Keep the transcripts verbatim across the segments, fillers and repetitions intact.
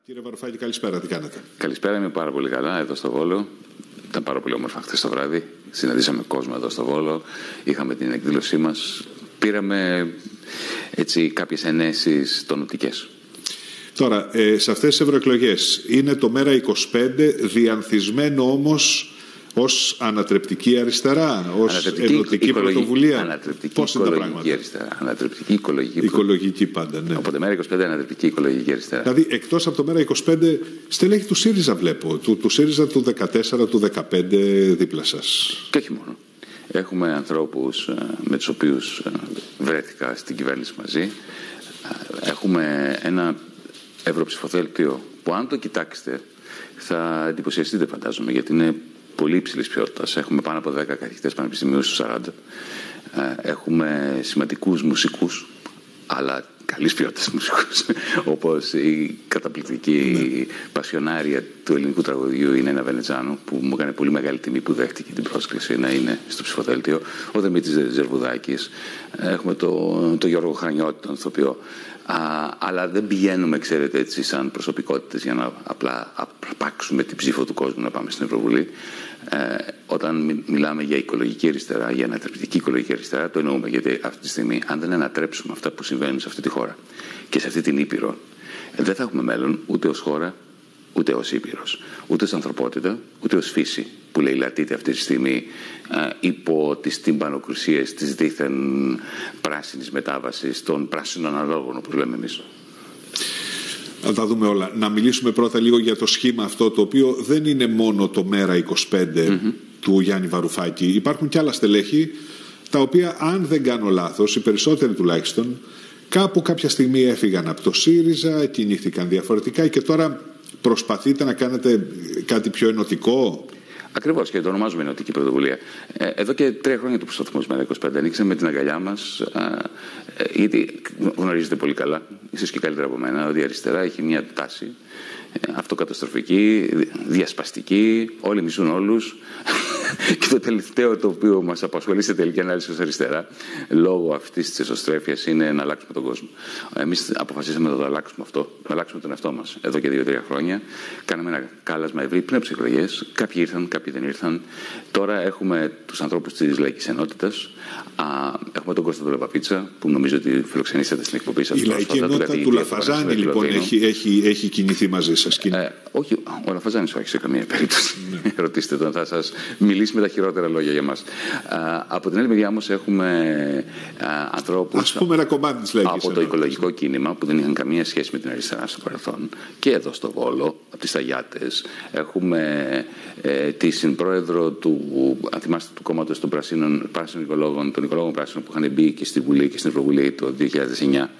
Κύριε Βαρουφάκη, καλησπέρα. Τι κάνετε? Καλησπέρα, είμαι πάρα πολύ καλά εδώ στο Βόλο. Ήταν πάρα πολύ όμορφα χθες το βράδυ. Συναντήσαμε κόσμο εδώ στο Βόλο. Είχαμε την εκδήλωσή μας. Πήραμε έτσι κάποιες ενέσεις τονωτικές. Τώρα, ε, σε αυτές τις ευρωεκλογές είναι το Μέρα είκοσι πέντε διανθισμένο όμως ως ανατρεπτική αριστερά, ως ανατρεπτική ενωτική οικολογική, πρωτοβουλία. Ανατρεπτική Πώς είναι τα οικολογική πράγματα? αριστερά. Ανατρεπτική οικολογική, οικολογική πάντα, ναι. Οπότε Μέρα είκοσι πέντε ανατρεπτική οικολογική αριστερά. Δηλαδή, εκτός από το Μέρα είκοσι πέντε, στελέχη του ΣΥΡΙΖΑ βλέπω. Του, του ΣΥΡΙΖΑ του δεκατέσσερα, του δεκαπέντε δίπλα σας. Και όχι μόνο. Έχουμε ανθρώπους με τους οποίους βρέθηκα στην κυβέρνηση μαζί. Έχουμε ένα ευρωψηφοδέλτιο που, αν το κοιτάξετε, θα εντυπωσιαστείτε, φαντάζομαι, γιατί είναι πολύ υψηλής ποιότητας. Έχουμε πάνω από δέκα καθηγητές πανεπιστημίου στους σαράντα. Έχουμε σημαντικούς μουσικούς, αλλά καλής ποιότητας μουσικούς, όπως η καταπληκτική ναι. πασιονάρια του ελληνικού τραγουδιού η Νένα Βενετζάνου, που μου έκανε πολύ μεγάλη τιμή που δέχτηκε την πρόσκληση να είναι στο ψηφοδέλτιο. Ο Δημήτρης Ζερβουδάκης. Έχουμε τον το Γιώργο Χρανιώτη, τον ηθοποιό. Α, αλλά δεν πηγαίνουμε, ξέρετε, έτσι σαν προσωπικότητες για να απλά απάξουμε την ψήφο του κόσμου να πάμε στην Ευρωβουλή. Ε, όταν μιλάμε για οικολογική αριστερά, για ανατρεπτική οικολογική αριστερά, το εννοούμε. Γιατί αυτή τη στιγμή, αν δεν ανατρέψουμε αυτά που συμβαίνουν σε αυτή τη χώρα και σε αυτή την Ήπειρο, δεν θα έχουμε μέλλον ούτε ως χώρα, ούτε ως Ήπειρος, ούτε ως ανθρωπότητα, ούτε ως φύση, που λαιλατείται αυτή τη στιγμή α, υπό τις τυμπανοκρουσίες της δίθεν πράσινης μετάβασης, των πράσινων αναλόγων, όπως λέμε εμείς. Θα τα δούμε όλα. Να μιλήσουμε πρώτα λίγο για το σχήμα αυτό, το οποίο δεν είναι μόνο το Μέρα είκοσι πέντε mm-hmm. του Γιάννη Βαρουφάκη. Υπάρχουν και άλλα στελέχη, τα οποία, αν δεν κάνω λάθος, οι περισσότεροι τουλάχιστον, κάπου κάποια στιγμή έφυγαν από το ΣΥΡΙΖΑ, κινήθηκαν διαφορετικά και τώρα προσπαθείτε να κάνετε κάτι πιο ενωτικό. Ακριβώς, και το ονομάζουμε ενωτική πρωτοβουλία. Ε, εδώ και τρία χρόνια του προσπαθούμε Μέρα είκοσι πέντε. Ανοίξαμε με την αγκαλιά μας, ε, γιατί γνωρίζετε πολύ καλά, ίσως και καλύτερα από μένα, ότι η αριστερά έχει μια τάση ε, αυτοκαταστροφική, διασπαστική, όλοι μισούν όλους. Και το τελευταίο το οποίο μας απασχολεί σε τελική ανάλυση ως αριστερά, λόγω αυτής της εσωστρέφειας, είναι να αλλάξουμε τον κόσμο. Εμείς αποφασίσαμε να το αλλάξουμε αυτό, να αλλάξουμε τον εαυτό μας εδώ και δύο-τρία χρόνια. Κάναμε ένα κάλασμα ευρύ πριν από τις εκλογές. Κάποιοι ήρθαν, κάποιοι δεν ήρθαν. Τώρα έχουμε τους ανθρώπους της Λαϊκής Ενότητας. Α, έχουμε τον Κώστα του Λαπαπίτσα, που νομίζω ότι φιλοξενήσατε στην εκπομπή σας. Η Λαϊκή Ενότητα του Λαφαζάνη, λοιπόν, έχει, έχει, έχει κινηθεί μαζί σας. Ε, όχι, ο Λαφαζάνης όχι σε καμία περίπτωση. Ναι. Ρωτήστε τον, θα σας μιλήσει με τα χειρότερα λόγια για μας. Α, από την άλλη μεριά όμως έχουμε α, ανθρώπους, ας πούμε, ένα κομμάτι της Λαϊκής από το Ενότητας, οικολογικό κίνημα, που δεν είχαν καμία σχέση με την αριστερά στο παρελθόν, και εδώ στο Βόλο, από τις Αγιάτες. Έχουμε ε, τη συμπρόεδρο του, αν θυμάστε, του κόμματος των Πρασίνων, Πράσινων Οικολόγων, των Οικολόγων Πράσινων, που είχαν μπει και στη Βουλή και στην Ευρωβουλή το δύο χιλιάδες εννιά.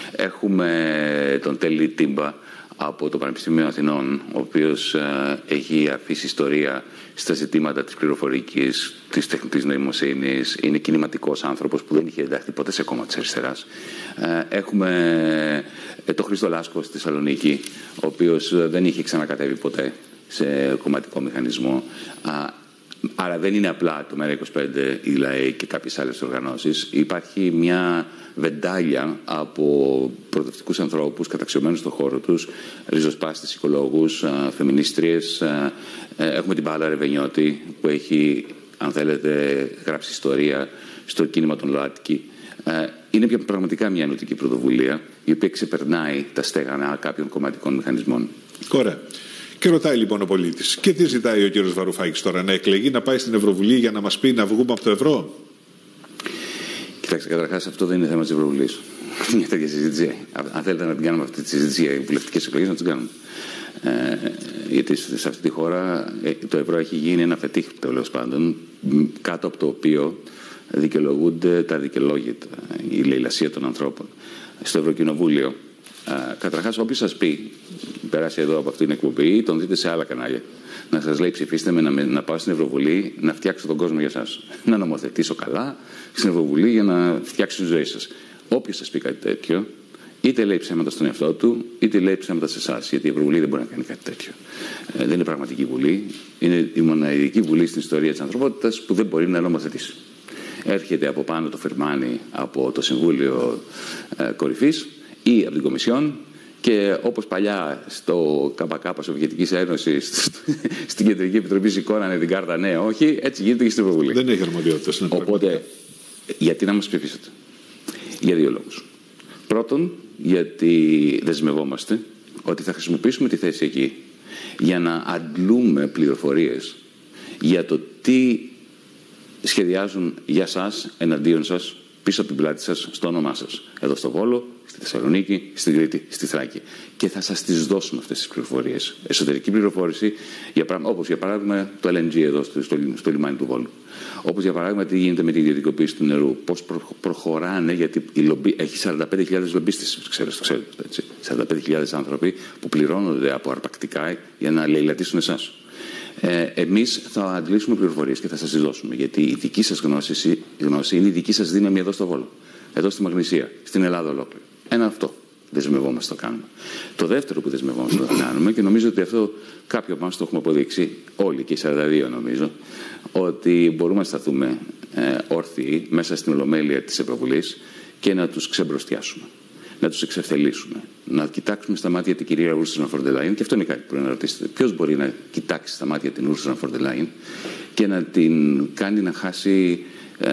Έχουμε τον Τέλη Τίμπα από το Πανεπιστήμιο Αθηνών, ο οποίος ε, έχει αφήσει ιστορία στα ζητήματα της πληροφορικής, της τεχνητής νοημοσύνης. Είναι κινηματικός άνθρωπος που δεν είχε ενταχθεί ποτέ σε κόμμα της αριστεράς. Ε, έχουμε ε, τον Χρήστο Λάσκο στη Θεσσαλονίκη, ο οποίος δεν είχε ξανακατέβει ποτέ σε κομματικό μηχανισμό. Ε, Άρα δεν είναι απλά το Μέρα είκοσι πέντε, η ΛΑΕ και κάποιες άλλες οργανώσεις. Υπάρχει μια βεντάλια από προοδευτικούς ανθρώπους καταξιωμένους στον χώρο τους, ριζοσπάστες οικολόγους, φεμινίστριες. Έχουμε την Παύλα Ρεβενιώτη, που έχει, αν θέλετε, γράψει ιστορία στο κίνημα των ΛΟΑΤΚΙ. Είναι πραγματικά μια ενωτική πρωτοβουλία, η οποία ξεπερνάει τα στέγανα κάποιων κομματικών μηχανισμών. Ωραία. Και ρωτάει λοιπόν ο πολίτης, και τι ζητάει ο κύριος Βαρουφάκης τώρα, να εκλεγεί, να πάει στην Ευρωβουλή για να μας πει να βγούμε από το ευρώ? Κοιτάξτε, καταρχάς αυτό δεν είναι θέμα της Ευρωβουλής. Μια τέτοια συζήτηση. Αν θέλετε να την κάνουμε αυτή τη συζήτηση για βουλευτικές εκλογές, να την κάνουμε. Ε, γιατί σε αυτή τη χώρα το ευρώ έχει γίνει ένα φετίχ, τέλος πάντων, κάτω από το οποίο δικαιολογούνται τα δικαιολόγητα, η λαιλασία των ανθρώπων. Στο Ευρωκοινοβούλιο, Uh, καταρχάς, όποιος σας πει, περάσει εδώ από αυτήν την εκπομπή, τον δείτε σε άλλα κανάλια. Να σας λέει, ψηφίστε με να, να πάω στην Ευρωβουλή να φτιάξω τον κόσμο για σας. Να νομοθετήσω καλά στην Ευρωβουλή για να φτιάξω τη ζωή σας. Όποιος σας πει κάτι τέτοιο, είτε λέει ψέματα στον εαυτό του, είτε λέει ψέματα σε εσάς. Γιατί η Ευρωβουλή δεν μπορεί να κάνει κάτι τέτοιο. Ε, δεν είναι πραγματική βουλή. Είναι η μοναδική βουλή στην ιστορία της ανθρωπότητας που δεν μπορεί να νομοθετήσει. Έρχεται από πάνω το φερμάνι από το Συμβούλιο ε, Κορυφής ή από την Κομισιόν Και όπως παλιά στο ΚΚ Σοβιετικής Ένωσης, στην Κεντρική Επιτροπή σηκώνανε την κάρτα ναι, όχι, έτσι γίνεται και στην Ευρωβουλή. Δεν έχει αρμοδιότητες. Οπότε, γιατί να μας ψηφίσετε? Για δύο λόγους. Πρώτον, γιατί δεσμευόμαστε ότι θα χρησιμοποιήσουμε τη θέση εκεί για να αντλούμε πληροφορίες για το τι σχεδιάζουν για σας, εναντίον σας, πίσω από την πλάτη σας, στο όνομά σας. Εδώ στο Βόλο, στη Θεσσαλονίκη, στην Κρήτη, στη Θράκη. Και θα σας τις δώσουμε αυτές τις πληροφορίες. Εσωτερική πληροφόρηση, για, όπως για παράδειγμα το ελ εν τζι εδώ στο, στο, στο λιμάνι του Βόλου. Όπως για παράδειγμα τι γίνεται με την ιδιωτικοποίηση του νερού. Πώς προ, προχωράνε, γιατί η λομπί, έχει σαράντα πέντε χιλιάδες λομπίστες, ξέρετε, ξέρετε, έτσι. σαράντα πέντε χιλιάδες άνθρωποι που πληρώνονται από αρπακτικά για να λαιλατίσουν εσάς. Ε, εμείς θα αντλήσουμε πληροφορίες και θα σας τις δώσουμε. Γιατί η δική σας γνώση, γνώση είναι η δική σας δύναμη εδώ στο Βόλο. Εδώ στη Μαγνησία, στην Ελλάδα ολόκληρη. Ένα αυτό δεσμευόμαστε το κάνουμε. Το δεύτερο που δεσμευόμαστε το κάνουμε, και νομίζω ότι αυτό κάποιοι από εμάς το έχουμε αποδείξει, όλοι και οι σαράντα δύο νομίζω, ότι μπορούμε να σταθούμε ε, όρθιοι μέσα στην ολομέλεια της Ευρωβουλής και να τους ξεμπροστιάσουμε. Να τους εξευθελίσουμε. Να κοιτάξουμε στα μάτια την κυρία Ursula von der Leyen, και αυτό είναι κάτι που πρέπει να ρωτήσετε. Ποιος μπορεί να κοιτάξει στα μάτια την Ursula von der Leyen και να την κάνει να χάσει ε,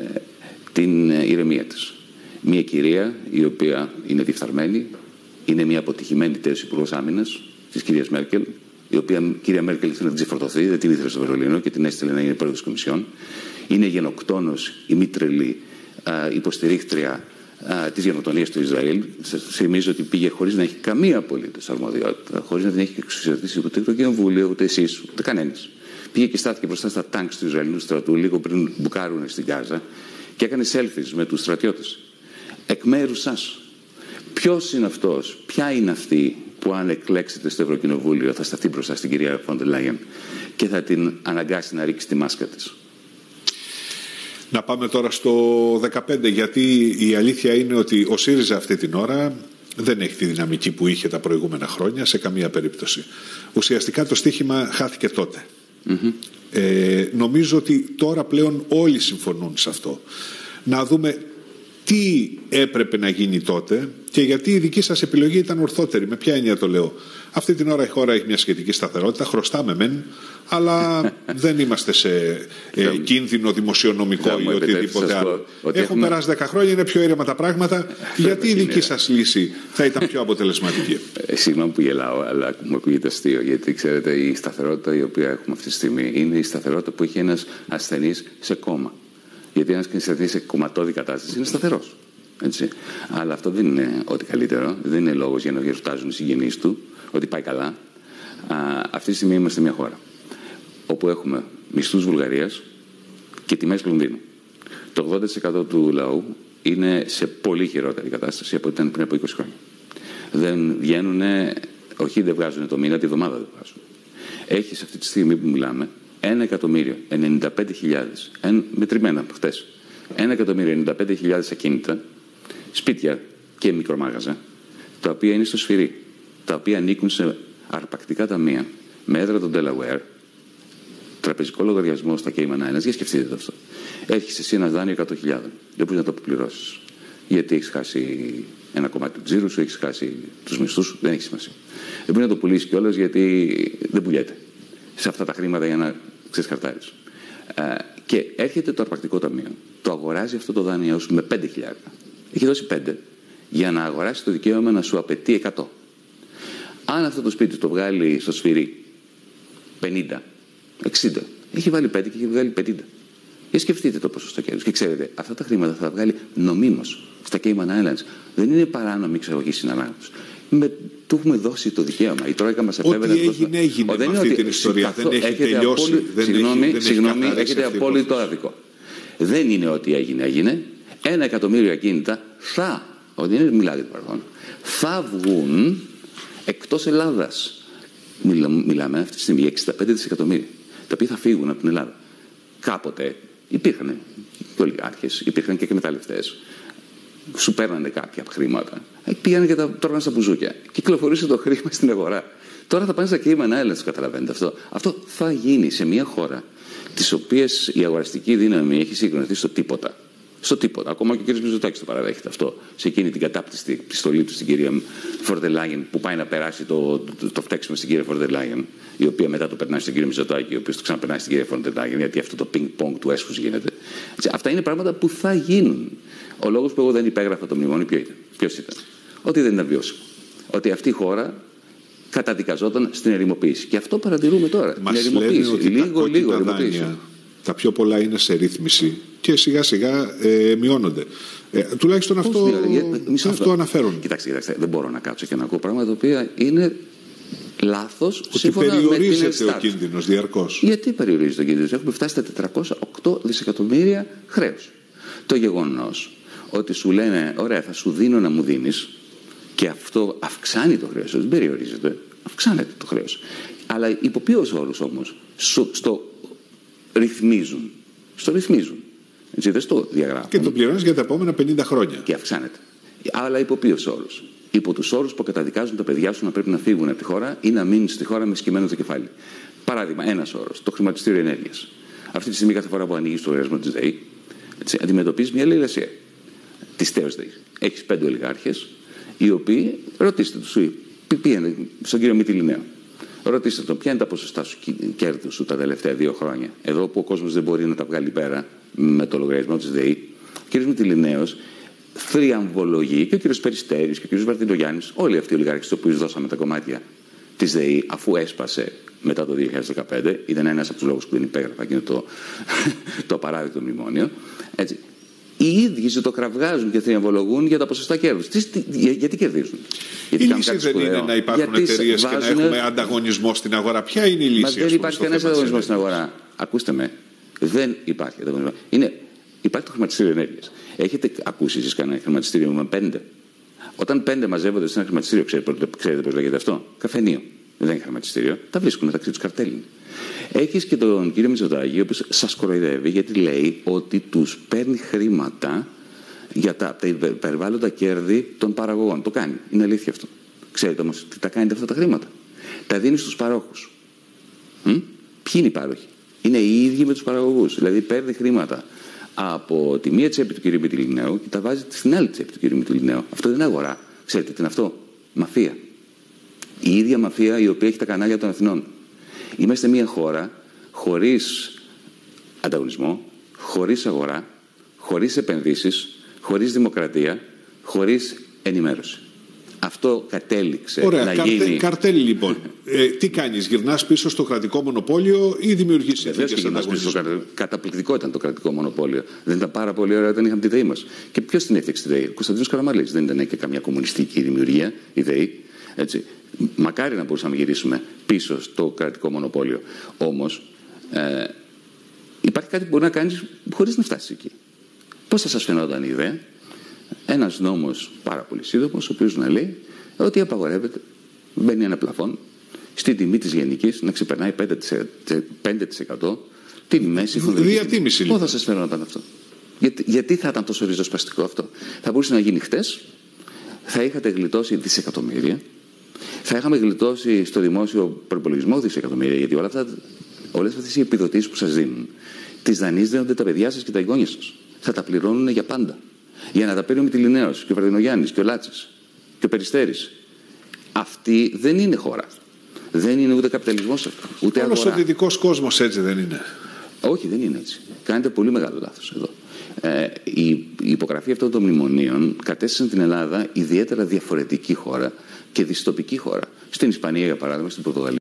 την ηρεμία της? Μια κυρία η οποία είναι διεφθαρμένη, είναι μια αποτυχημένη τέλος υπουργός άμυνας της κυρίας Μέρκελ, η οποία η κυρία Μέρκελ ήθελε να ξεφορτωθεί, δεν την ήθελε στο Βερολίνο και την έστειλε να είναι πρόεδρος της Κομισιόν. Είναι γενοκτόνος, ημίτρελη υποστηρίκτρια της γενοκτονίας του Ισραήλ. Σας θυμίζω ότι πήγε χωρίς να έχει καμία απολύτως αρμοδιότητα, χωρίς να την έχει εξουσιαστήσει ούτε το Κοινοβούλιο, ούτε εσείς, ούτε κανένας. Πήγε και στάθηκε μπροστά στα τάγκ του Ισραηλινού στρατού λίγο πριν μπουκάρουν στην Γάζα και έκανε selfies με τους στρατιώτες. Εκ μέρους σας. Ποιος είναι αυτός, ποια είναι αυτή που αν εκλέξετε στο Ευρωκοινοβούλιο θα σταθεί μπροστά στην κυρία Von der Leyen και θα την αναγκάσει να ρίξει τη μάσκα της? Να πάμε τώρα στο δεκαπέντε, γιατί η αλήθεια είναι ότι ο ΣΥΡΙΖΑ αυτή την ώρα δεν έχει τη δυναμική που είχε τα προηγούμενα χρόνια σε καμία περίπτωση. Ουσιαστικά το στοίχημα χάθηκε τότε. Mm-hmm. Ε, νομίζω ότι τώρα πλέον όλοι συμφωνούν σε αυτό. Να δούμε τι έπρεπε να γίνει τότε και γιατί η δική σας επιλογή ήταν ορθότερη. Με ποια έννοια το λέω? Αυτή την ώρα η χώρα έχει μια σχετική σταθερότητα, χρωστάμε μεν, αλλά δεν είμαστε σε ε, κίνδυνο δημοσιονομικό ή οτιδήποτε άλλο. Έχουν έχουμε... περάσει δέκα χρόνια, είναι πιο ήρεμα τα πράγματα. Γιατί η δική σας λύση θα ήταν πιο αποτελεσματική? Ε, συγγνώμη που γελάω, αλλά μου ακούγεται αστείο. Γιατί ξέρετε, η σταθερότητα η οποία έχουμε αυτή τη στιγμή είναι η σταθερότητα που έχει ένας ασθενής σε κόμμα. Γιατί ένας ασθενής σε κομματώδη κατάσταση είναι σταθερός. Έτσι. Αλλά αυτό δεν είναι ό,τι καλύτερο. Δεν είναι λόγος για να γιορτάζουν οι συγγενείς του ότι πάει καλά. Α, αυτή τη στιγμή είμαστε μια χώρα όπου έχουμε μισθούς Βουλγαρίας και τιμές Λονδίνου. Το ογδόντα τοις εκατό του λαού είναι σε πολύ χειρότερη κατάσταση από ό,τι ήταν πριν από είκοσι χρόνια. Δεν βγαίνουν, όχι δεν βγάζουν το μήνα, τη βδομάδα δεν βγάζουν. Έχεις αυτή τη στιγμή που μιλάμε ένα εκατομμύριο ενενήντα πέντε χιλιάδες, μετρημένα από χτες, ένα εκατομμύριο ενενήντα πέντε χιλιάδες ακίνητα, σπίτια και μικρομάγαζα, τα οποία είναι στο σφυρί, τα οποία ανήκουν σε αρπακτικά ταμεία με έδρα τον Delaware, τραπεζικό λογαριασμό στα Cayman Islands, για σκεφτείτε το αυτό. Έχεις εσύ ένα δάνειο εκατό χιλιάδες, δεν μπορείς να το αποπληρώσεις. Γιατί έχεις χάσει ένα κομμάτι του τζίρου σου, έχεις χάσει τους μισθούς σου, δεν έχει σημασία. Δεν μπορεί να το πουλήσεις κιόλας γιατί δεν πουλιέται σε αυτά τα χρήματα για να ξεσχαρτάρεις. Ε, και έρχεται το αρπακτικό ταμείο, το αγοράζει αυτό το δάνειο σου με πέντε χιλιάδες. Έχει δώσει πέντε για να αγοράσει το δικαίωμα να σου απαιτεί εκατό. Αν αυτό το σπίτι το βγάλει στο σφυρί πενήντα, εξήντα, έχει βάλει πέντε και έχει βγάλει πενήντα. Και σκεφτείτε το ποσοστό κέρδους. Και ξέρετε, αυτά τα χρήματα θα τα βγάλει νομίμως στα Cayman Islands. Δεν είναι παράνομη εξαγωγή συναλλάγματος. Με, του έχουμε δώσει το δικαίωμα. Η Τρόικα μας επέβαινε. Ό,τι έγινε, έγινε ο, δεν με είναι αυτή ότι, την ιστορία. καθώ, δεν έχει τελειώσει. Απόλυ... Δεν συγγνώμη, έχει, συγγνώμη έχει έχετε απόλυτο άδικο. Δεν είναι ότι έγινε, έγινε. Ένα εκατομμύριο ακίνητα θα, ότι δεν μιλάτε το παρελθόν, θα βγουν εκτός Ελλάδας. Μιλα, μιλάμε αυτή τη στιγμή για εξήντα πέντε δισεκατομμύρια, τα οποία θα φύγουν από την Ελλάδα. Κάποτε υπήρχαν και ολιγάρχες, υπήρχαν και εκμεταλλευτές. Σου παίρνανε κάποια χρήματα. Πήγανε και τα τρώγανε στα μπουζούκια. Κυκλοφορούσε το χρήμα στην αγορά. Τώρα θα πάνε στα Cayman Islands, καταλαβαίνετε αυτό. Αυτό θα γίνει σε μια χώρα της οποίας η αγοραστική δύναμη έχει συγκροτηθεί στο τίποτα. Στο τίποτα. Ακόμα και ο κ. Μητσοτάκης το παραδέχεται αυτό. Σε εκείνη την κατάπτυστη πιστολή του στην κυρία Φόντερ Λάιεν, που πάει να περάσει το, το, το φταίξιμο στην κυρία Φόντερ Λάιεν, η οποία μετά το περνάει στον κύριο Μητσοτάκη, ο οποίος το ξαναπερνάει στην κυρία Φόντερ Λάιεν, γιατί αυτό το πινκ-πονγκ του έσχους γίνεται. Έτσι, αυτά είναι πράγματα που θα γίνουν. Ο λόγος που εγώ δεν υπέγραφα το μνημόνιο ποιο ήταν? Ποιος ήταν? Ότι δεν ήταν βιώσιμο. Ότι αυτή η χώρα καταδικαζόταν στην ερημοποίηση. Και αυτό παρατηρούμε τώρα. Μας την ερημοποίηση. Ότι λίγο, τα λίγο δάνεια, τα πιο πολλά είναι σε ρύθμιση και σιγά σιγά ε, μειώνονται. Ε, τουλάχιστον Πώς αυτό, μισό αυτό αναφέρουν. Κοιτάξτε, κοιτάξτε, δεν μπορώ να κάτσω και να ακούω πράγματα τα οποία είναι λάθος ότι σύμφωνα με την περιορίζεται ο Ελστάτ. κίνδυνος διαρκώς. Γιατί περιορίζεται ο κίνδυνος? Έχουμε φτάσει στα τετρακόσια οκτώ δισεκατομμύρια χρέος. Το γεγονός ότι σου λένε, ωραία, θα σου δίνω να μου δίνεις, και αυτό αυξάνει το χρέος, δεν περιορίζεται, αυξάνεται το χρέος. Αλλά υπό ποιους όρους όμως? Στο, στο ρυθμίζουν. Στο ρυθμίζουν. Έτσι, δεν στο διαγράφουν. Και το πληρώνεις για τα επόμενα πενήντα χρόνια. Και αυξάνεται. Αλλά υπό ποιους όρους? Υπό τους όρους που καταδικάζουν τα παιδιά σου να πρέπει να φύγουν από τη χώρα ή να μείνουν στη χώρα με σκυμμένο το κεφάλι. Παράδειγμα, ένας όρος, το χρηματιστήριο ενέργειας. Αυτή τη στιγμή, κάθε φορά που ανοίγεις το λογαριασμό της ΔΕΗ, αντιμετωπίζεις μια λαιλασία. Της ΤΕΟΣ ΔΕΗ. Έχεις πέντε ολιγάρχες, οι οποίοι, ρωτήστε τους, πήγαινε στον κύριο Μητυλινέο. Ρωτήστε τον, ποια είναι τα ποσοστά σου κέρδου σου τα τελευταία δύο χρόνια. Εδώ που ο κόσμος δεν μπορεί να τα βγάλει πέρα με το λογαριασμό της ΔΕΗ, ο κ. Μητυλινέος θριαμβολογεί, και ο κ. Περιστέρης και ο κ. Βαρδινογιάννης, όλοι αυτοί οι ολιγάρχες στους οποίους δώσαμε τα κομμάτια της ΔΕΗ, αφού έσπασε μετά το δύο χιλιάδες δεκαπέντε, ήταν ένας από τους λόγους που δεν υπέγραφα εκείνο το, το απαράδεκτο μνημόνιο. Έτσι. Οι ίδιοι το κραυγάζουν και θριαμβολογούν για τα ποσοστά κέρδους. Τι, τι, για, γιατί κερδίζουν? Γιατί η λύση δεν είναι να υπάρχουν εταιρείες βάζουν... και να έχουμε ανταγωνισμό στην αγορά. Ποια είναι η λύση? Μα δεν υπάρχει κανένας ανταγωνισμός στην αγορά. Ακούστε με. Δεν υπάρχει ανταγωνισμό. Είναι... Υπάρχει το χρηματιστήριο ενέργειας. Έχετε ακούσει εσείς κανένα χρηματιστήριο με πέντε? Όταν πέντε μαζεύονται σε ένα χρηματιστήριο, ξέρετε, ξέρετε πώς λέγεται αυτό? Καφενείο. Δεν είναι χρηματιστήριο. Τα βρίσκουν μεταξύ τους καρτέλ. Έχεις και τον κύριο Μητσοτάκη, ο οποίος σας κοροϊδεύει, γιατί λέει ότι τους παίρνει χρήματα για τα, τα υπερβάλλοντα κέρδη των παραγωγών. Το κάνει. Είναι αλήθεια αυτό. Ξέρετε όμως τι τα κάνετε αυτά τα χρήματα? Τα δίνει στους παρόχους. Μ? Ποιοι είναι οι πάροχοι? Είναι οι ίδιοι με τους παραγωγούς. Δηλαδή παίρνει χρήματα από τη μία τσέπη του κ. Μητυλινέου και τα βάζει στην άλλη τσέπη του κ. Μητυλινέου. Αυτό δεν είναι αγορά. Ξέρετε τι είναι αυτό? Μαφία. Η ίδια μαφία η οποία έχει τα κανάλια των Αθηνών. Είμαστε μια χώρα χωρίς ανταγωνισμό, χωρίς αγορά, χωρίς επενδύσεις, χωρίς δημοκρατία, χωρίς ενημέρωση. Αυτό κατέληξε Ωραία, να καρτε, γίνει... καρτέλ λοιπόν. ε, τι κάνεις, γυρνάς πίσω στο κρατικό μονοπόλιο ή δημιουργείς συνθήκες ανταγωνισμού? Καταπληκτικό ήταν το κρατικό μονοπόλιο. Δεν ήταν πάρα πολύ ωραίο όταν είχαμε τη ΔΕΗ μας? Και ποιος την έφτιαξε τη ΔΕΗ? Ο Κωνσταντίνος Καραμανλής. Δεν ήταν και καμιά κομμουνιστική δημιουργία η ΔΕΗ. Έτσι. Μακάρι να μπορούσαμε να γυρίσουμε πίσω στο κρατικό μονοπόλιο. Όμως ε, υπάρχει κάτι που μπορεί να κάνεις χωρίς να φτάσεις εκεί. Πώς θα σας φαινόταν η ιδέα? Ένας νόμος πάρα πολύ σύντομος, ο οποίος να λέει ότι απαγορεύεται, μπαίνει ένα πλαφόν στη τιμή της γενικής να ξεπερνάει πέντε τοις εκατό την μέση διατίμηση. Πώς θα σας φαινόταν αυτό? Γιατί, γιατί θα ήταν τόσο ριζοσπαστικό αυτό? Θα μπορούσε να γίνει χτες, θα είχατε γλιτώσει δισεκατομμύρια, θα είχαμε γλιτώσει στο δημόσιο προϋπολογισμό δισεκατομμύρια, γιατί όλα αυτά, όλες αυτές οι επιδοτήσεις που σας δίνουν, τις δανείζονται τα παιδιά σας και τα εγγόνια σας. Θα τα πληρώνουν για πάντα. Για να τα παίρνει ο Μητυλινέος και ο Βαρδινογιάννης και ο Λάτσης και ο Περιστέρης. Αυτή δεν είναι χώρα. Δεν είναι ούτε καπιταλισμός αυτό, ούτε αγορά. Όλος ο δυτικός κόσμος έτσι δεν είναι? Όχι, δεν είναι έτσι. Κάνετε πολύ μεγάλο λάθος εδώ. Ε, η, η υπογραφή αυτών των μνημονίων κατέστησαν την Ελλάδα ιδιαίτερα διαφορετική χώρα και δυστοπική χώρα. Στην Ισπανία, για παράδειγμα, στην Πορτογαλία.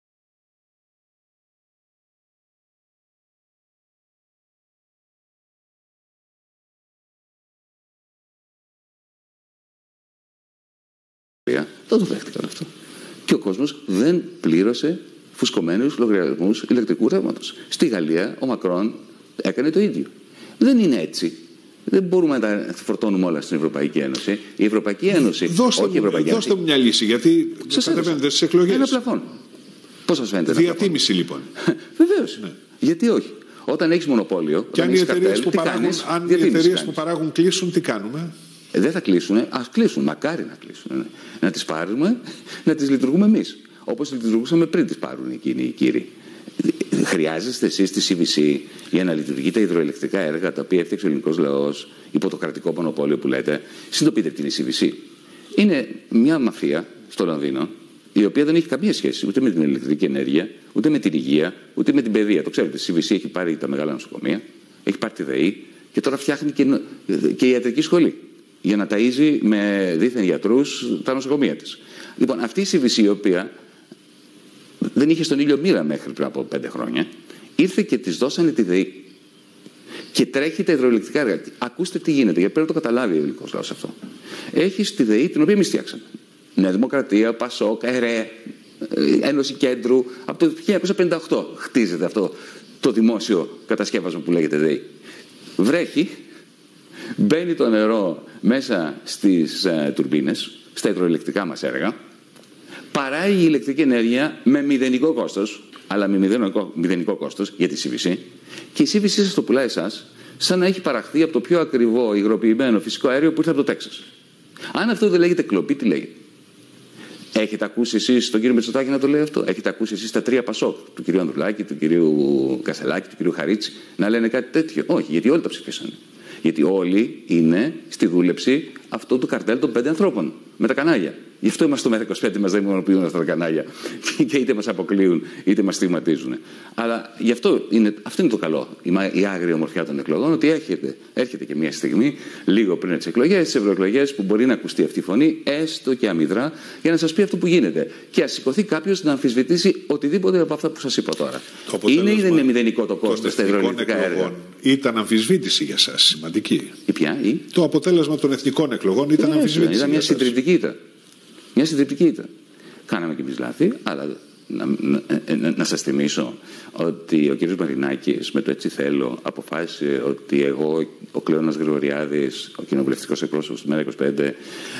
Δεν το δέχτηκαν αυτό. Και ο κόσμος δεν πλήρωσε φουσκωμένους λογαριασμούς ηλεκτρικού ρεύματος. Στη Γαλλία ο Μακρόν έκανε το ίδιο. Δεν είναι έτσι. Δεν μπορούμε να τα φορτώνουμε όλα στην Ευρωπαϊκή Ένωση. Η Ευρωπαϊκή Ένωση. Δώστε, όχι η Ευρωπαϊκή δώστε μου μια λύση, γιατί κατεβαίνετε στις εκλογές. Ένα πλαφόν. Πώς σας φαίνεται? Διατίμηση λοιπόν. Βεβαίως. Ναι. Γιατί όχι? Όταν έχεις μονοπόλιο, και αν οι εταιρείες που, που παράγουν κλείσουν, τι κάνουμε? Ε, δεν θα κλείσουν. Ας κλείσουν. Μακάρι να κλείσουν. Ναι. Να τις πάρουμε, να τις λειτουργούμε εμείς. Όπως λειτουργούσαμε πριν τις πάρουν εκείνοι οι κύριοι. Χρειάζεστε εσείς τη σι βι σι για να λειτουργεί τα υδροελεκτρικά έργα τα οποία έφτιαξε ο ελληνικός λαός υπό το κρατικό μονοπόλιο που λέτε? Συντοπείτε τι είναι η σι βι σι. Είναι μια μαφία στο Λονδίνο, η οποία δεν έχει καμία σχέση ούτε με την ηλεκτρική ενέργεια, ούτε με την υγεία, ούτε με την παιδεία. Το ξέρετε, η σι βι σι έχει πάρει τα μεγάλα νοσοκομεία, έχει πάρει τη ΔΕΗ και τώρα φτιάχνει και, και ιατρική σχολή για να ταΐζει με δίθεν γιατρούς τα νοσοκομεία της. Λοιπόν, αυτή η σι βι σι, η οποία δεν είχε στον ήλιο μοίρα μέχρι πριν από πέντε χρόνια, ήρθε και της δώσανε τη ΔΕΗ. Και τρέχει τα υδροελεκτρικά έργα. Ακούστε τι γίνεται, γιατί πρέπει να το καταλάβει ο ελληνικός λαός αυτό. Έχει τη ΔΕΗ, την οποία εμείς φτιάξαμε. Νέα Δημοκρατία, Πασόκ, ΕΡΕ, Ένωση Κέντρου. Από το χίλια εννιακόσια πενήντα οκτώ χτίζεται αυτό το δημόσιο κατασκεύασμα που λέγεται ΔΕΗ. Βρέχει, μπαίνει το νερό μέσα στις ε, τουρμπίνες, στα υδροελεκτρικά μας έργα, παράγει η ηλεκτρική ενέργεια με μηδενικό κόστος, αλλά με μηδενικό, μηδενικό κόστος για τη σι βι σι, και η σι βι σι σας το πουλάει εσάς σαν να έχει παραχθεί από το πιο ακριβό υγροποιημένο φυσικό αέριο που ήρθε από το Τέξας. Αν αυτό δεν λέγεται κλοπή, τι λέγεται? Έχετε ακούσει εσείς τον κύριο Μητσοτάκη να το λέει αυτό? Έχετε ακούσει εσείς τα τρία Πασόκ, του κυρίου Ανδρουλάκη, του κυρίου Κασελάκη, του κυρίου Χαρίτση, να λένε κάτι τέτοιο? Όχι, γιατί όλοι τα ψηφίσανε. Γιατί όλοι είναι στη δούλεψη αυτού του καρτέλ των πέντε ανθρώπων με τα κανάλια. Γι' αυτό είμαστε στο ΜέΡΑ είκοσι πέντε, μας δαιμονοποιούν αυτά τα κανάλια και είτε μας αποκλείουν είτε μας στιγματίζουν. Αλλά γι' αυτό είναι, αυτό είναι το καλό, η άγρια ομορφιά των εκλογών, ότι έρχεται, έρχεται και μια στιγμή λίγο πριν τις εκλογές, τις ευρωεκλογές, που μπορεί να ακουστεί αυτή η φωνή, έστω και αμυδρά, για να σας πει αυτό που γίνεται. Και ας σηκωθεί κάποιος να αμφισβητήσει οτιδήποτε από αυτά που σας είπα τώρα. Είναι ή δεν είναι μηδενικό το κόστος στα υδροελεκτρικά έργα? Ήταν αμφισβήτηση για σας σημαντική. Η ποια, η? Το αποτέλεσμα των εθνικών εκλογών ήταν yeah, αμφισβήτηση. Ήταν μια συντριπτική ήττα. Μια συντριπτική ήττα. Κάναμε και εμείς λάθη, αλλά να, να, να, να σας θυμίσω ότι ο κύριος Μαρινάκης με το «Έτσι θέλω» αποφάσισε ότι εγώ, ο Κλέονας Γρηγοριάδης, ο κοινοβουλευτικός εκπρόσωπος του ΜέΡΑ είκοσι πέντε,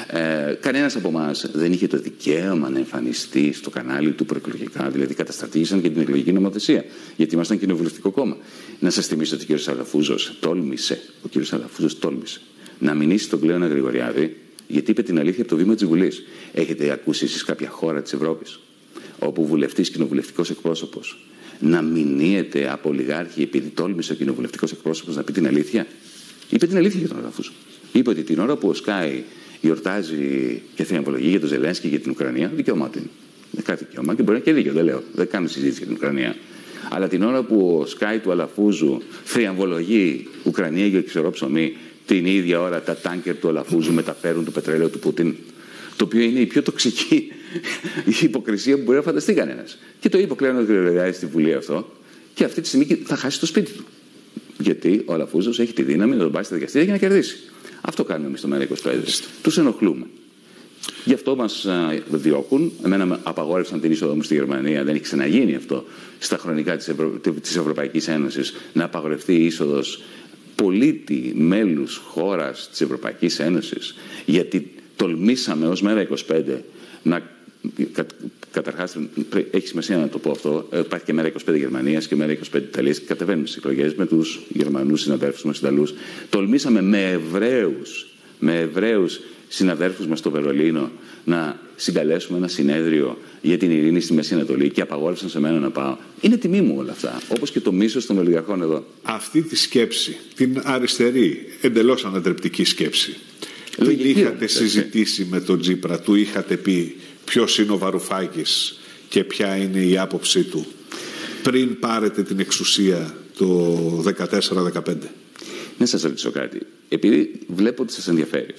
ε, κανένας από εμάς δεν είχε το δικαίωμα να εμφανιστεί στο κανάλι του προεκλογικά, δηλαδή καταστρατήγησαν και την εκλογική νομοθεσία, γιατί ήμασταν κοινοβουλευτικό κόμμα. Να σας θυμίσω ότι ο κύριος Αλαφούζος τόλμησε, ο κύριος Αλαφούζος τόλμησε να μηνύσει τον Κλέονα Γρηγοριάδη, γιατί είπε την αλήθεια από το βήμα της Βουλής. Έχετε ακούσει εσείς κάποια χώρα της Ευρώπης όπου βουλευτής, κοινοβουλευτικός εκπρόσωπος να μηνύεται από ολιγάρχη επειδή τόλμησε ο κοινοβουλευτικός εκπρόσωπος να πει την αλήθεια? Είπε την αλήθεια για τον Αλαφούζο. Είπε ότι την ώρα που ο Sky γιορτάζει και θριαμβολογεί για τον Ζελένσκι και την Ουκρανία, δικαίωμά του είναι. Δεν κάτι δικαίωμα και μπορεί να είναι και δίκιο, δεν λέω. Δεν κάνω συζήτηση για την Ουκρανία. Αλλά την ώρα που ο Sky του Αλαφούζου θριαμβολογεί Ουκρανία για ξερό ψωμί, την ίδια ώρα τα τάνκερ του Αλαφούζου μεταφέρουν το πετρέλαιο του Πούτιν. Το οποίο είναι η πιο τοξική υποκρισία που μπορεί να φανταστεί κανένας. Και το είπε ο Κλέονας Γρηγοριάδης στη Βουλή αυτό, και αυτή τη στιγμή θα χάσει το σπίτι του. Γιατί ο Αλαφούζος έχει τη δύναμη να τον πάει στα δικαστήρια και να κερδίσει. Αυτό κάνουμε εμείς στο ΜέΡΑ είκοσι πέντε. Τους ενοχλούμε. Γι' αυτό μας διώκουν. Εμένα με απαγόρευσαν την είσοδο μου στη Γερμανία. Δεν έχει ξαναγίνει αυτό στα χρονικά της, Ευρω... της Ευρωπαϊκής Ένωσης, να απαγορευτεί η είσοδος πολίτη, μέλους χώρας της Ευρωπαϊκής Ένωσης, γιατί τολμήσαμε ως ΜέΡΑ είκοσι πέντε να... Κα, καταρχάς, έχει σημασία να το πω αυτό. Υπάρχει και ΜέΡΑ είκοσι πέντε Γερμανίας και ΜέΡΑ είκοσι πέντε Ιταλίας και κατεβαίνουμε στις εκλογές με τους Γερμανούς συναδέλφους μας Ιταλούς. Τολμήσαμε με Εβραίους, με Εβραίους συναδέλφους μας στο Βερολίνο να συγκαλέσουμε ένα συνέδριο για την ειρήνη στη Μέση Ανατολή και απαγόρευσαν σε μένα να πάω. Είναι τιμή μου όλα αυτά. Όπως και το μίσος των ολιγαρχών εδώ. Αυτή τη σκέψη, την αριστερή, εντελώς ανατρεπτική σκέψη, την είχατε συζητήσει με τον Τσίπρα? Του είχατε πει ποιος είναι ο Βαρουφάκης και ποια είναι η άποψή του πριν πάρετε την εξουσία το δεκατέσσερα δεκαπέντε? Να σας ρωτήσω κάτι. Επειδή βλέπω ότι σας ενδιαφέρει,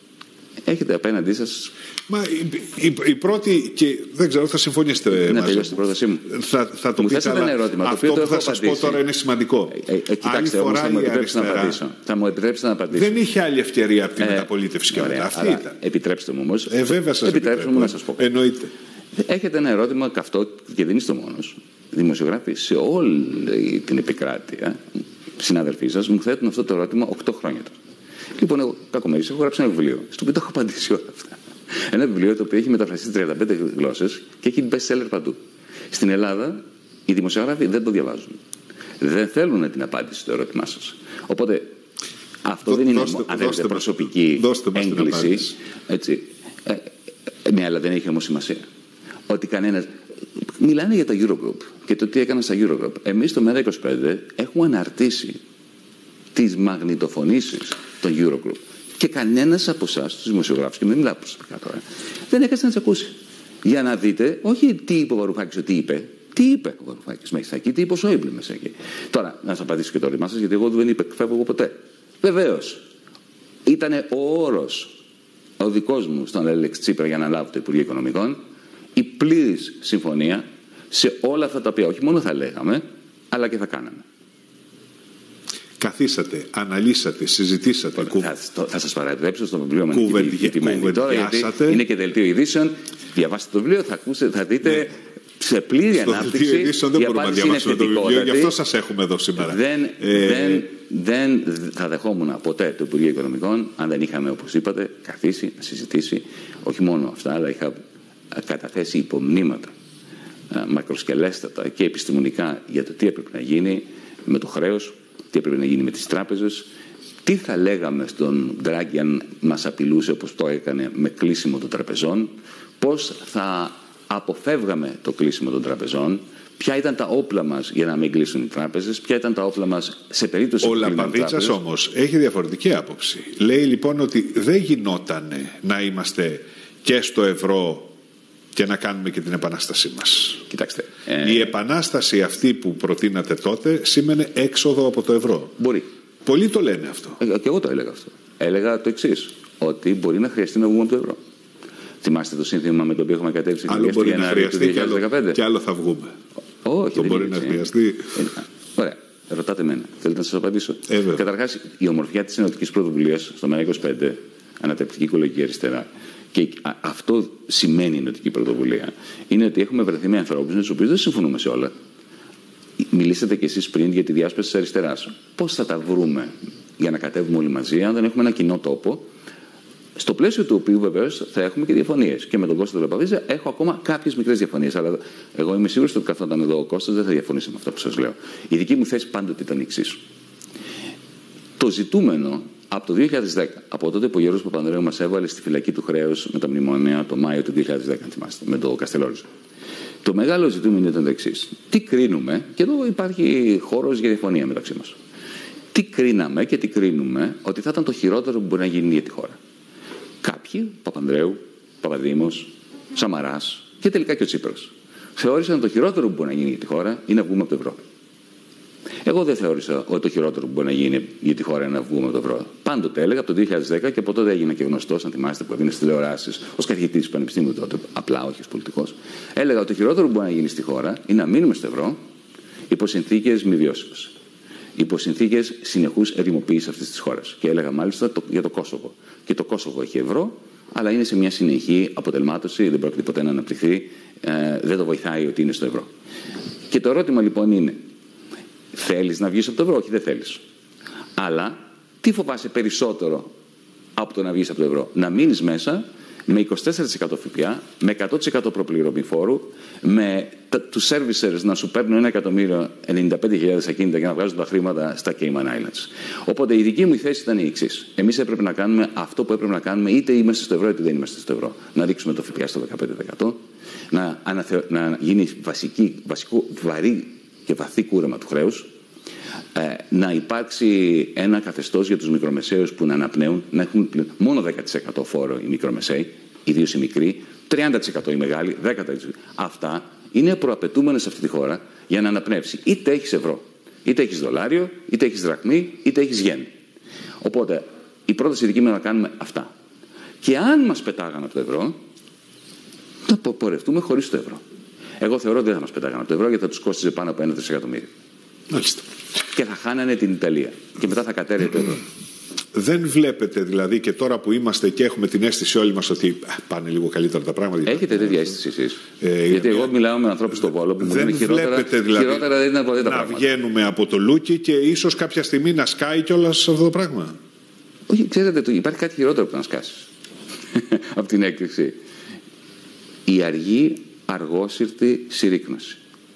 έχετε απέναντί σας... Μα η, η, η πρώτη, και δεν ξέρω, θα συμφωνήσετε μαζί μου. Να τελειώσει την πρότασή μου. Θα, θα το πείτε, αλλά ερώτημα, αυτό το που θα σας πω τώρα είναι σημαντικό. Ε, ε, κοιτάξτε, όμως, θα μου επιτρέψετε να απαντήσω. Θα μου επιτρέψετε να απαντήσω. Δεν είχε άλλη ευκαιρία από την ε, μεταπολίτευση και μετά. Αυτή ήταν. Επιτρέψτε μου όμως. Ε, βέβαια σας επιτρέψτε μου να σας πω. Εννοείται. Έχετε ένα ερώτημα καυτό και δεν είστε ο μόνος. Δημοσιογράφοι σε όλη την επικράτεια, συνάδελφοί σας, μου θέτουν αυτό το ερώτημα οκτώ χρόνια τώρα. Λοιπόν, εγώ, κακομοίρης, έχω γράψει ένα βιβλίο, στο οποίο το έχω απαντήσει όλα αυτά. Ένα βιβλίο το οποίο έχει μεταφραστεί σε τριάντα πέντε γλώσσες και έχει best seller παντού. Στην Ελλάδα, οι δημοσιογράφοι δεν το διαβάζουν. Δεν θέλουν την απάντηση στο ερώτημά σας. Οπότε, αυτό Δώ, δεν είναι δώστε, αν δώστε προσωπική έγκληση. Έτσι. Ε, ναι, αλλά δεν έχει όμως σημασία. Ότι κανένας. Μιλάνε για τα Eurogroup και το τι έκαναν στα Eurogroup. Εμείς στο ΜΕΡΑ είκοσι πέντε έχουμε αναρτήσει τις μαγνητοφωνήσεις των Eurogroup. Και κανένας από εσάς, τους δημοσιογράφους, και μην μιλάω προσωπικά τώρα, δεν έκασε να τις ακούσει. Για να δείτε, όχι τι είπε ο Βαρουφάκης, ότι είπε. Τι είπε ο Βαρουφάκης μέχρι εκεί, τι είπε ο Σόιμπλε μέσα εκεί. Τώρα, να σας απαντήσω και το ρημά σας, γιατί εγώ δεν υπεκφεύγω εγώ ποτέ. Βεβαίως, ήταν ο όρος ο δικός μου στον Αλέξη Τσίπρα για να λάβω το Υπουργείο Οικονομικών, η πλήρης συμφωνία σε όλα αυτά τα οποία όχι μόνο θα λέγαμε, αλλά και θα κάναμε. Καθίσατε, αναλύσατε, συζητήσατε. Κου... Θα, το, θα σας παρατρέψω στο βιβλίο με Κουβεντια... τη μένη τώρα, γιατί είναι και δελτίο ειδήσεων. Διαβάστε το βιβλίο, θα, ακούσετε, θα δείτε ναι. σε πλήρη στο ανάπτυξη. Στο δελτίο ειδήσεων δεν μπορούμε να διαβάσουμε το βιβλίο, γι' αυτό σας έχουμε εδώ σήμερα. Δεν, ε... δεν, δεν θα δεχόμουν ποτέ το Υπουργείο Οικονομικών αν δεν είχαμε, όπως είπατε, καθίσει να συζητήσει όχι μόνο αυτά, αλλά είχα καταθέσει υπομνήματα μακροσκελέστατα και επιστημονικά για το τι έπρεπε να γίνει με το χρέος, τι έπρεπε να γίνει με τις τράπεζες, τι θα λέγαμε στον Ντράγκη αν μας απειλούσε όπως το έκανε με κλείσιμο των τραπεζών, πώς θα αποφεύγαμε το κλείσιμο των τραπεζών, ποια ήταν τα όπλα μας για να μην κλείσουν οι τράπεζες, ποια ήταν τα όπλα μας σε περίπτωση που κλείνουν οι τράπεζες. Ο Λαπαδίτσας όμως έχει διαφορετική άποψη. Λέει λοιπόν ότι δεν γινόταν να είμαστε και στο ευρώ και να κάνουμε και την επανάστασή μας. Κοιτάξτε. Ε... Η επανάσταση αυτή που προτείνατε τότε σήμαινε έξοδο από το ευρώ. Μπορεί. Πολλοί το λένε αυτό. Ε, και εγώ το έλεγα αυτό. Έλεγα το εξής, ότι μπορεί να χρειαστεί να βγούμε από το ευρώ. Θυμάστε το σύνθημα με το οποίο έχουμε κατέβει στην Άλλο μπορεί να χρειαστεί και άλλο, και άλλο θα βγούμε. Όχι, το δεν μπορεί είναι, να χρειαστεί. Ε, ωραία. Ρωτάτε εμένα. Θέλετε να σας απαντήσω. Ε, Καταρχάς, η ομορφιά της ενωτικής πρωτοβουλίας στο ΜΕΡΑ είκοσι πέντε, ανατρεπτική οικολογική αριστερά, και αυτό σημαίνει η ενωτική πρωτοβουλία, είναι ότι έχουμε βρεθεί με ανθρώπους με τους οποίους δεν συμφωνούμε σε όλα. Μιλήσατε κι εσείς πριν για τη διάσπαση της αριστεράς. Πώς θα τα βρούμε για να κατέβουμε όλοι μαζί, αν δεν έχουμε ένα κοινό τόπο, στο πλαίσιο του οποίου βεβαίως θα έχουμε και διαφωνίες. Και με τον Κώστα Λαπαδίτσα έχω ακόμα κάποιες μικρές διαφωνίες. Αλλά εγώ είμαι σίγουρος ότι καθόταν εδώ ο Κώστας δεν θα διαφωνήσει με αυτό που σας λέω. Η δική μου θέση πάντοτε ήταν η εξής. Το ζητούμενο από το δύο χιλιάδες δέκα, από τότε που ο Γιώργος Παπανδρέου μας έβαλε στη φυλακή του χρέους με τα μνημόνια το Μάιο του δύο χιλιάδες δέκα, αν θυμάστε, με το Καστελόριζο. Το μεγάλο ζητούμενο ήταν το εξής. Τι κρίνουμε, και εδώ υπάρχει χώρος για διαφωνία μεταξύ μας. Τι κρίναμε και τι κρίνουμε ότι θα ήταν το χειρότερο που μπορεί να γίνει για τη χώρα. Κάποιοι, Παπανδρέου, Παπαδήμος, Σαμαράς και τελικά και ο Τσίπρας, θεώρησαν το χειρότερο που μπορεί να γίνει για τη χώρα είναι να βγούμε από το ευρώ. Εγώ δεν θεώρησα ότι το χειρότερο που μπορεί να γίνει για τη χώρα είναι να βγούμε από το ευρώ. Πάντοτε έλεγα από το δύο χιλιάδες δέκα και από τότε έγινα και γνωστός, αν θυμάστε, που έβγαινε στις τηλεοράσεις ως καθηγητής του Πανεπιστήμιου τότε, απλά όχι ως πολιτικός. Έλεγα ότι το χειρότερο που μπορεί να γίνει στη χώρα είναι να μείνουμε στο ευρώ υπό συνθήκες μη βιώσιμες. Υπό συνθήκες συνεχούς ερημοποίησης αυτής της χώρας. Και έλεγα μάλιστα το, για το Κόσοβο. Και το Κόσοβο έχει ευρώ, αλλά είναι σε μια συνεχή αποτελμάτωση, δεν πρόκειται ποτέ να αναπτυχθεί, ε, δεν το βοηθάει ότι είναι στο ευρώ. Και το ερώτημα λοιπόν είναι, θέλεις να βγεις από το ευρώ? Όχι, δεν θέλεις. Αλλά τι φοβάσαι περισσότερο από το να βγεις από το ευρώ? Να μείνεις μέσα με είκοσι τέσσερα τοις εκατό ΦΠΑ, με εκατό τοις εκατό προπληρωμή φόρου, με τους servicers να σου παίρνουν ένα εκατομμύριο ενενήντα πέντε χιλιάδες ακίνητα για να βγάζουν τα χρήματα στα Cayman Islands. Οπότε η δική μου θέση ήταν η εξής. Εμείς έπρεπε να κάνουμε αυτό που έπρεπε να κάνουμε, είτε είμαστε στο ευρώ είτε δεν είμαστε στο ευρώ. Να ρίξουμε το ΦΠΑ στο δεκαπέντε τοις εκατό, να, αναθε... να γίνει βασική, βασικό, βαρύ και βαθύ κούρεμα του χρέους, ε, να υπάρξει ένα καθεστώς για τους μικρομεσαίους που να αναπνέουν, να έχουν μόνο δέκα τοις εκατό φόρο οι μικρομεσαίοι, ιδίως οι μικροί, τριάντα τοις εκατό οι μεγάλοι, δέκα τοις εκατό. Αυτά είναι προαπαιτούμενα σε αυτή τη χώρα για να αναπνεύσει. Είτε έχεις ευρώ, είτε έχεις δολάριο, είτε έχεις δραχμή, είτε έχεις γεν. Οπότε η πρόταση δική μου είναι να κάνουμε αυτά. Και αν μας πετάγανε από το ευρώ, θα πορευτούμε χωρίς το ευρώ. Εγώ θεωρώ ότι δεν θα μας πετάγανε από το ευρώ γιατί θα τους κόστιζε πάνω από ένα τρισεκατομμύριο. Μάλιστα. Και θα χάνανε την Ιταλία. Και μετά θα κατέρευε το ευρώ. Δεν βλέπετε δηλαδή και τώρα που είμαστε και έχουμε την αίσθηση όλοι μας ότι πάνε λίγο καλύτερα τα πράγματα? Έχετε τέτοια αίσθηση εσείς? Ε, γιατί εγώ μιλάω με ανθρώπους στο Βόλο που μου λένε χειρότερα, δηλαδή χειρότερα δεν είναι ποτέ τα να πράγματα. Βγαίνουμε από το Λούκι και ίσως κάποια στιγμή να σκάει κιόλας αυτό το πράγμα? Όχι, ξέρετε, υπάρχει κάτι χειρότερο που να σκάσεις από την έκρηξη. Η αργή, αργόσυρτη συρρίκνωση.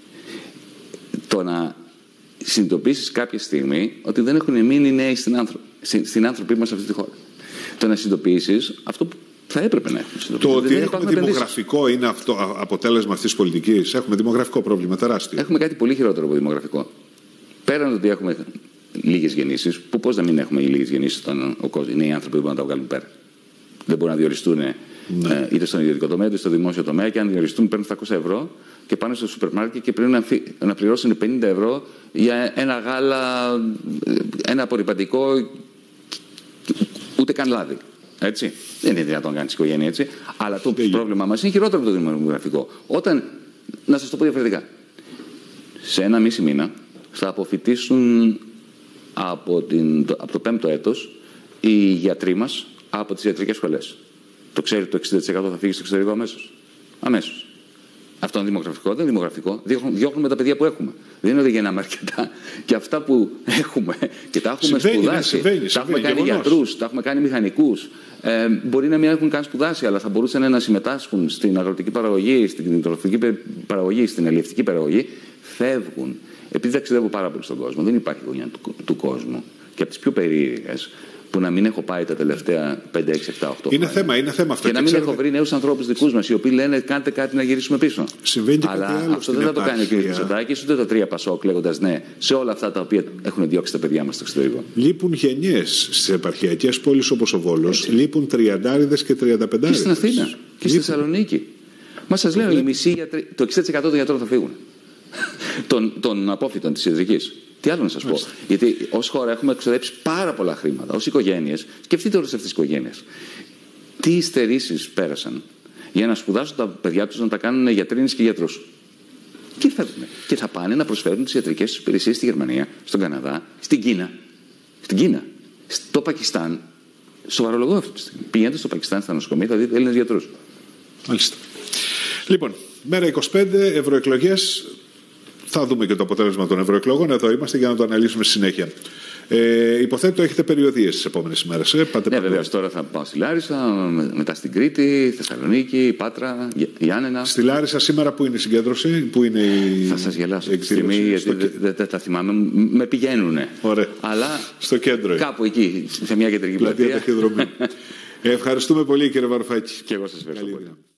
Το να συνειδητοποιήσεις κάποια στιγμή ότι δεν έχουν μείνει νέοι στην, άνθρω... στην άνθρωπή μας σε αυτή τη χώρα. Το να συνειδητοποιήσεις αυτό που Θα έπρεπε να έχουμε. Το ότι έχουμε δημογραφικό είναι αυτό αποτέλεσμα αυτής της πολιτικής. Έχουμε δημογραφικό πρόβλημα τεράστιο. Έχουμε κάτι πολύ χειρότερο από δημογραφικό. Πέραν το ότι έχουμε λίγες γεννήσεις, που πώς να μην έχουμε λίγες γεννήσεις όταν ο κόσμος, είναι οι άνθρωποι που μπορούν να τα βγάλουν πέρα. Δεν μπορούν να διοριστούν ναι. ε, είτε στον ιδιωτικό τομέα είτε στο δημόσιο τομέα, και αν διοριστούν παίρνουν επτακόσια ευρώ και πάνε στο σούπερ μάρκετ και πρέπει να, να πληρώσουν πενήντα ευρώ για ένα γάλα, ένα απορριπαντικό, ούτε καν λάδι. Έτσι. Δεν είναι δυνατόν να κάνει οικογένεια έτσι. Αλλά το yeah. πρόβλημα μας είναι χειρότερο από το δημογραφικό. Όταν, να σας το πω διαφορετικά, σε ένα μισή μήνα θα αποφοιτήσουν από, την, από το πέμπτο έτος οι γιατροί μας από τις ιατρικές σχολές. Το ξέρετε, το εξήντα τοις εκατό θα φύγει στο εξωτερικό αμέσως. Αμέσως. Αυτό είναι δημογραφικό, δεν είναι δημογραφικό. Διώχνουμε τα παιδιά που έχουμε. Δεν είναι ότι γεννάμε αρκετά. Και αυτά που έχουμε και τα έχουμε συμβαίνει, σπουδάσει. Συμβαίνει, τα συμβαίνει, έχουμε κάνει γιατρούς, τα έχουμε κάνει μηχανικούς. Ε, μπορεί να μην έχουν καν σπουδάσει, αλλά θα μπορούσαν να συμμετάσχουν στην αγροτική παραγωγή, στην τροφική παραγωγή, στην αλλιευτική παραγωγή. Φεύγουν. Επειδή ταξιδεύω πάρα πολύ στον κόσμο, δεν υπάρχει γωνιά του, του κόσμου. Και από τις πιο περίεργες που να μην έχω πάει τα τελευταία πέντε, έξι, επτά, οκτώ είναι χρόνια. θέμα, είναι θέμα αυτό. Και, και να μην ξέρετε... έχω βρει νέους ανθρώπους δικούς μας οι οποίοι λένε κάντε κάτι να γυρίσουμε πίσω. Συμβαίνει και αλλά κάτι άλλο αυτό δεν θα το κάνει ο κ. Μητσοτάκης ούτε τα τρία Πασόκ λέγοντας ναι σε όλα αυτά τα οποία έχουν διώξει τα παιδιά μας στο εξωτερικό. Λείπουν γενιές στις επαρχιακές πόλεις όπως ο Βόλος. Λείπουν τριαντάριδες και τριανταπεντάριδες. Και στην Αθήνα και στη Θεσσαλονίκη. Μα σας λέω, η μισή γιατροί, το εξήντα τοις εκατό των γιατρών θα φύγουν. των, των απόφοιτων της ιατρικής. Τι άλλο να σας πω. Γιατί ως χώρα έχουμε εξοδέψει πάρα πολλά χρήματα, ως οικογένειες. Σκεφτείτε όλες αυτές τις οικογένειες. Τι υστερήσεις πέρασαν για να σπουδάσουν τα παιδιά τους να τα κάνουν γιατρίνες και γιατρούς. Και φεύγουν. Και θα πάνε να προσφέρουν τις ιατρικές υπηρεσίες στη Γερμανία, στον Καναδά, στην Κίνα. Στην Κίνα. Στο Πακιστάν. Σοβαρολογώ αυτή τη στιγμή. Πηγαίνετε στο Πακιστάν στα νοσοκομεία, θα δείτε Έλληνες γιατρούς. Μάλιστα. Λοιπόν, μέρα είκοσι πέντε, ευρωεκλογές. Θα δούμε και το αποτέλεσμα των ευρωεκλογών. Εδώ είμαστε για να το αναλύσουμε στη συνέχεια. Ε, υποθέτω έχετε περιοδίες τις επόμενες ημέρες. Ε? Πάτε ναι, βέβαια. Τώρα θα πάω στη Λάρισα, μετά στην Κρήτη, Θεσσαλονίκη, Πάτρα, Γιάννενα. Στη Λάρισα σήμερα που είναι η συγκέντρωση, που είναι η. Θα σας γελάσω αυτή τη στιγμή, γιατί δεν δε, δε, τα θυμάμαι. Με πηγαίνουνε. Ωραία. Αλλά στο κέντρο. Κάπου εκεί, σε μια κεντρική πλατεία. Ευχαριστούμε πολύ, κύριε Βαρουφάκη. Και εγώ σας ευχαριστώ πολύ.